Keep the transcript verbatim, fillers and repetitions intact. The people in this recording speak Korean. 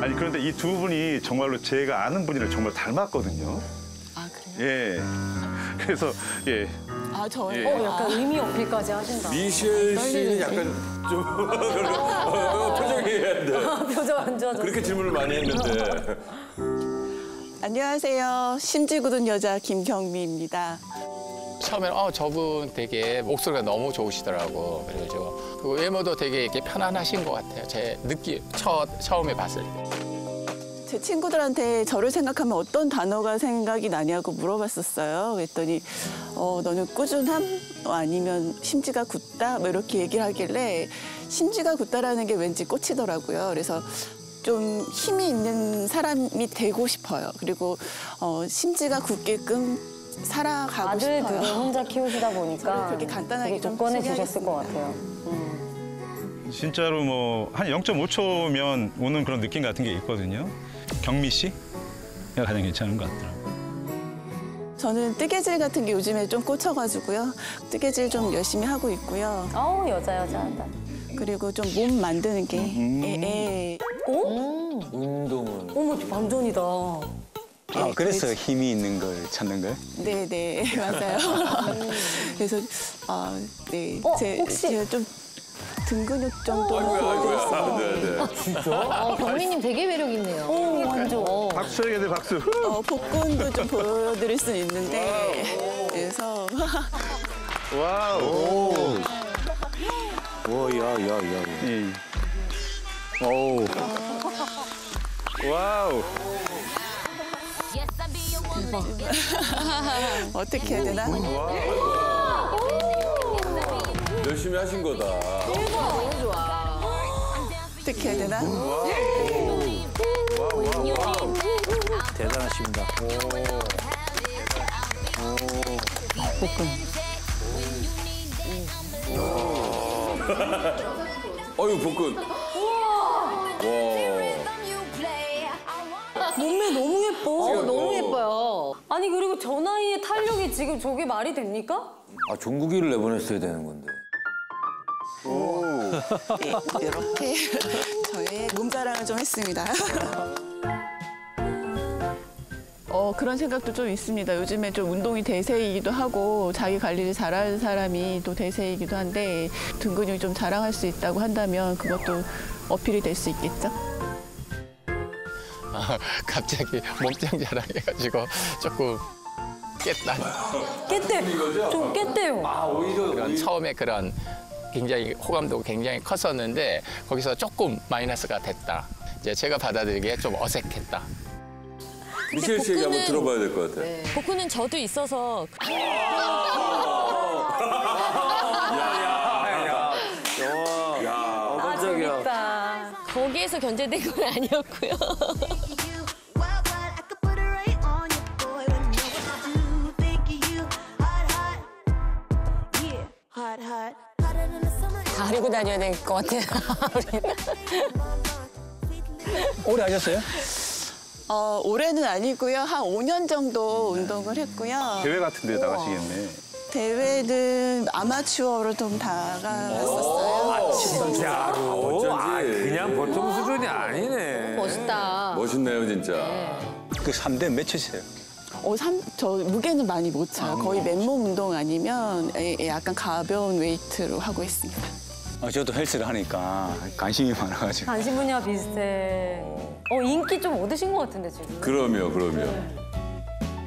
아니 그런데 이 두 분이 정말로 제가 아는 분이랑 정말 닮았거든요. 아 그래요? 예. 그래서 예. 아 저요? 예. 어, 약간 의미 어필까지 하신다. 미셸 씨는 약간 좀 표정이 해야 돼. 표정 안 좋아졌어. 그렇게 질문을 많이 했는데. 안녕하세요. 심지 굳은 여자 김경미입니다. 처음에는 어 저분 되게 목소리가 너무 좋으시더라고. 그래가지고 그리고 외모도 되게 이렇게 편안하신 것 같아요. 제 느낌 첫 처음에 봤을 때. 제 친구들한테 저를 생각하면 어떤 단어가 생각이 나냐고 물어봤었어요. 그랬더니 어, 너는 꾸준함? 어, 아니면 심지가 굳다? 뭐 이렇게 얘기를 하길래 심지가 굳다라는 게 왠지 꽂히더라고요. 그래서 좀 힘이 있는 사람이 되고 싶어요. 그리고 어, 심지가 굳게끔 살아가고 아들 싶어요. 둘을 혼자 키우시다 보니까 그렇게 간단하게 되게 좀 조건해 주셨을 소개하겠습니다. 것 같아요. 음. 진짜로 뭐 한 영 점 오 초면 오는 그런 느낌 같은 게 있거든요. 경미 씨가 가장 괜찮은 것 같더라고요. 저는 뜨개질 같은 게 요즘에 좀 꽂혀가지고요. 뜨개질 좀 열심히 하고 있고요. 어우 여자 여자 한다. 그리고 좀 몸 만드는 게. 예, 예. 어? 운동은. 어머 반전이다. 아, 그래서 힘이 있는 걸 찾는 거예요? 네, 네, 맞아요. 그래서 아, 네, 어, 제, 혹시- 제가 좀 등 근육 정도 아이고야, 아이고야. 보여드렸어요. 네, 네. 어, 경미님 되게 매력 있네요. 오 완전. 어. 박수 해야 돼, 박수. 어, 복근도 좀 보여드릴 수 있는데 그래서 와우. 오, 야, 야, 야. 야. 예. 오. 와우. 어떻게 해야 되나? 열심히 하신 거다. 어떻게 해야 되나? 대단하십니다. 어유 복근. 와. 몸매 너무 예뻐. 어, 너무 예뻐요. 아니 그리고 저 나이에 탄력이 지금 저게 말이 됩니까? 아 종국이를 내보냈어야 되는 건데. 네, 이렇게 저의 몸 자랑을 좀 했습니다. 어, 그런 생각도 좀 있습니다. 요즘에 좀 운동이 대세이기도 하고 자기 관리를 잘하는 사람이 또 대세이기도 한데 등 근육이 좀 자랑할 수 있다고 한다면 그것도 어필이 될 수 있겠죠? 아, 갑자기 몸짱 자랑해가지고 조금 깼다. 깼대. 좀 깼대요. 아 오히려 그런 처음에 그런 굉장히 호감도가 굉장히 컸었는데 거기서 조금 마이너스가 됐다. 이제 제가 받아들이기에 좀 어색했다. 미셸 씨 얘기 한번 복근은- 들어봐야 될 것 같아. 복근은 저도 있어서 아 재밌다. 거기에서 견제된 건 아니었고요. 가리고 다녀야 될 것 같아요. 오래 하셨어요? 어, 올해는 아니고요. 한 오 년 정도 운동을 했고요. 대회 같은 데 나가시겠네. 대회는 아마추어로 좀 나가봤었어요. 진짜로. 아, 어쩐지. 그냥 보통 수준이 아니네. 멋있다. 멋있네요 진짜. 그 삼 대 몇 치세요? 어, 삼, 저 무게는 많이 못 차요. 거의 맨몸 운동 아니면 예, 예, 약간 가벼운 웨이트로 하고 있습니다. 어, 저도 헬스를 하니까 관심이 많아가지고. 관심 분야 비슷해. 어 인기 좀 얻으신 것 같은데 지금. 그럼요 그럼요.